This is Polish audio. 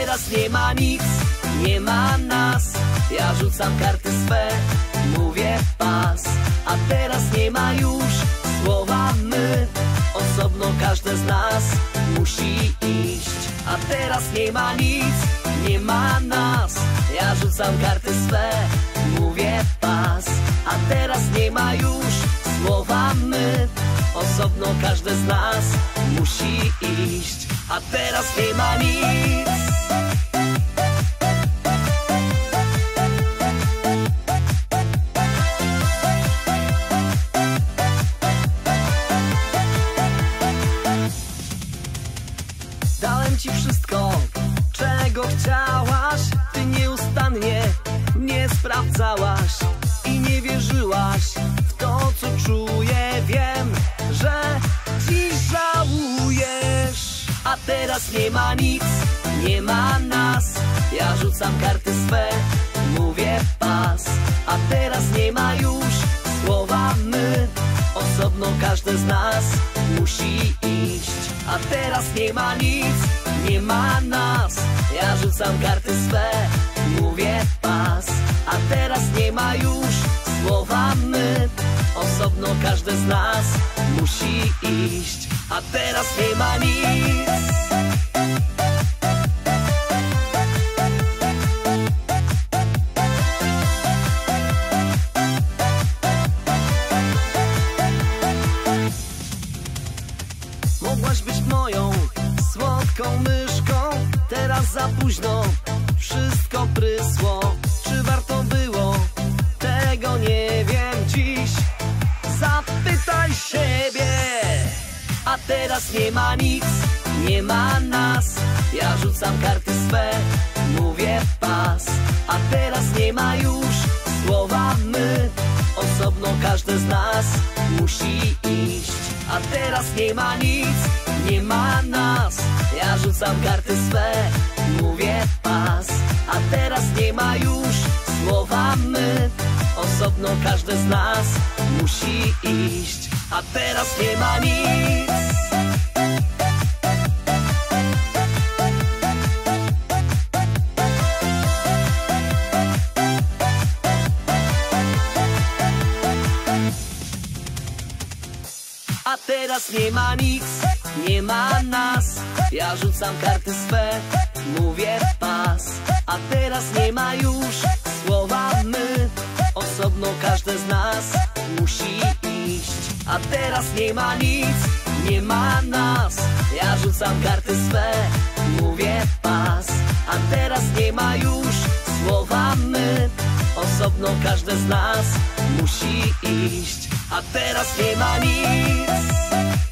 teraz nie ma nic, nie ma nas. Ja rzucam karty swe, mówię pas. A teraz nie ma już słowa my, osobno każde z nas musi iść. A teraz nie ma nic, nie ma nas. Ja rzucam karty swe, mówię pas. A teraz nie ma już słowa my, osobno każde z nas musi iść. A teraz nie ma nic. Dałem ci wszystko, czego chciałaś. Ty nieustannie mnie sprawdzałaś i nie wierzyłaś w to, co czuję. Wiem, że dziś żałujesz. A teraz nie ma nic, nie ma nas. Ja rzucam karty swe, mówię pas. A teraz nie ma już słowa my, osobno każde z nas musi iść. A teraz nie ma nic, nie ma nas. Ja rzucam karty swe, mówię pas. A teraz nie ma już słowa my, osobno każde z nas musi iść. A teraz nie ma nic. Mogłaś być moją słodką myszką, teraz za późno wszystko prysło. Czy warto było tego, nie wiem dziś. Zapytaj siebie. A teraz nie ma nic, nie ma nas. Ja rzucam karty swe, mówię pas. A teraz nie ma już słowa my, osobno każde z nas musi iść. A teraz nie ma nic, nie ma nas. Ja rzucam karty swe, mówię pas. A teraz nie ma już słowa my, osobno każde z nas musi iść. A teraz nie ma nic. A teraz nie ma nic, nie ma nas. Ja rzucam karty swe, mówię pas. A teraz nie ma już słowa my, osobno każde z nas musi iść. A teraz nie ma nic, nie ma nas. Ja rzucam karty swe, mówię pas. A teraz nie ma już słowa my, osobno każde z nas musi iść. A teraz nie ma nic.